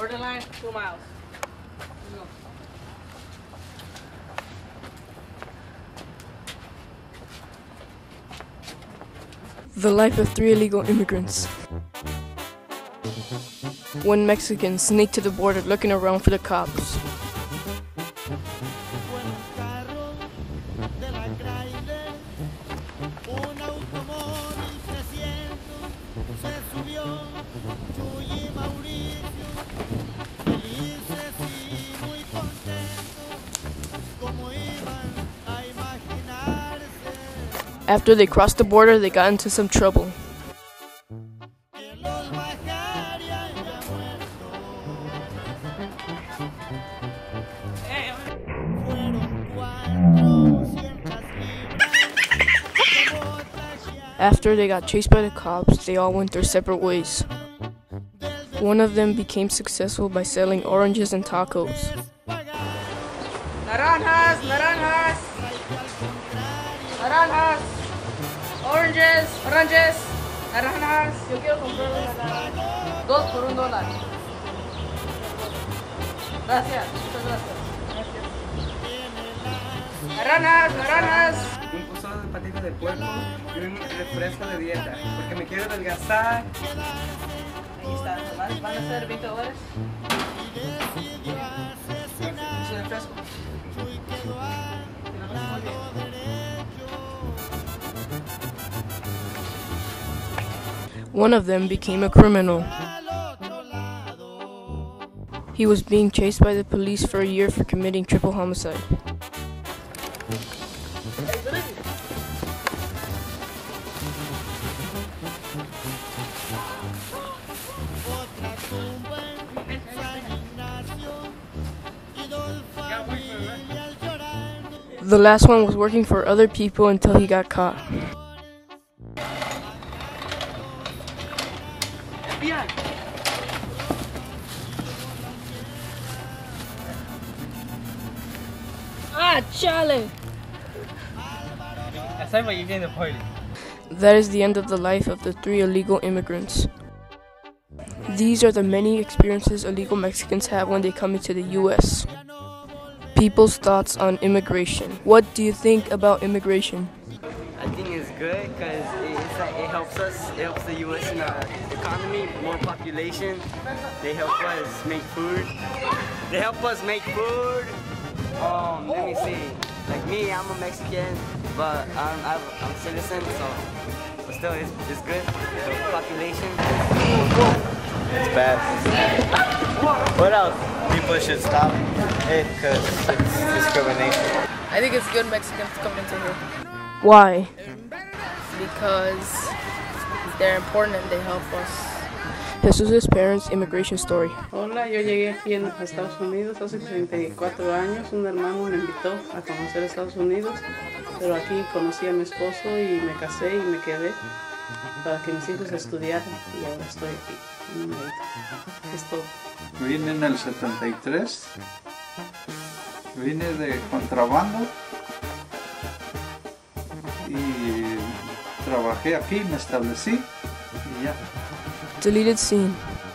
Borderline, 2 miles. Let's go. The life of 3 illegal immigrants. One Mexican sneaked to the border looking around for the cops. After they crossed the border, they got into some trouble. After they got chased by the cops, they all went their separate ways. One of them became successful by selling oranges and tacos. Naranjas, naranjas, naranjas, oranges, oranges, naranjas. Yo quiero comprar una 2 por $1. Gracias, muchas gracias. Naranjas, naranjas. Un pozole de patita de puerco y un refresco de dieta, porque me quiero adelgazar. Ahí está, nomás van a ser $20. ¿Es el refresco? One of them became a criminal. He was being chased by the police for a year for committing triple homicide. The last one was working for other people until he got caught. FBI. Ah, chale. I said, but you're getting the party. That is the end of the life of the 3 illegal immigrants. These are the many experiences illegal Mexicans have when they come into the U.S. People's thoughts on immigration. What do you think about immigration? I think it's good because it helps us. It helps the U.S. in our economy, more population. They help us make food. They help us make food. Let me see. Like me, I'm a Mexican, but I'm a citizen, but still, it's good. The population. It's bad. What else? People should stop it because it's discrimination. I think it's good Mexicans come into here Why? because they're important and they help us. Jesus' parents' immigration story. Hola, yo llegué aquí en Estados Unidos hace 34 años. Un hermano me invitó a conocer Estados Unidos, pero aquí conocí a mi esposo y me casé y me quedé para que mis hijos estudiaran y ahora estoy aquí. Es todo. Vine en el 73, vine de contrabando y trabajé aquí, me establecí y ya. Deleted scene.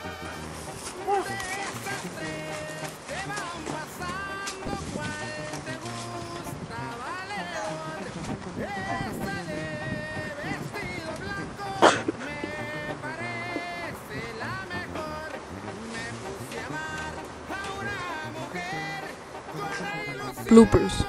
Bloopers.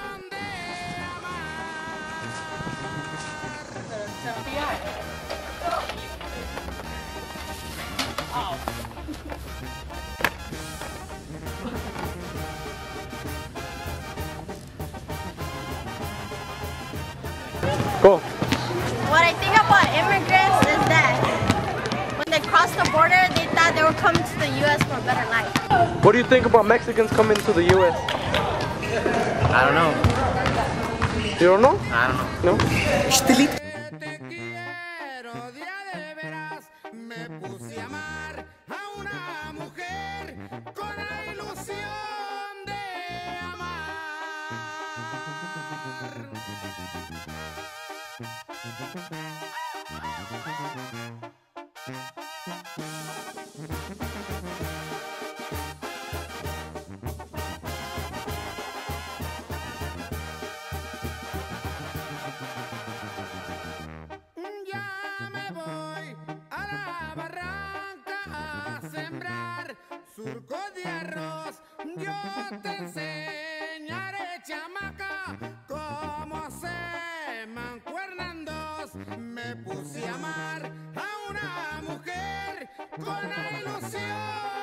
Go. What I think about immigrants is that when they cross the border, they thought they were coming to the U.S. for a better life. What do you think about Mexicans coming to the U.S.? I don't know. You don't know? I don't know. No? surco de arroz. Yo te enseñaré, chamaca, cómo se mancuernan dos. Me puse a amar a una mujer con la ilusión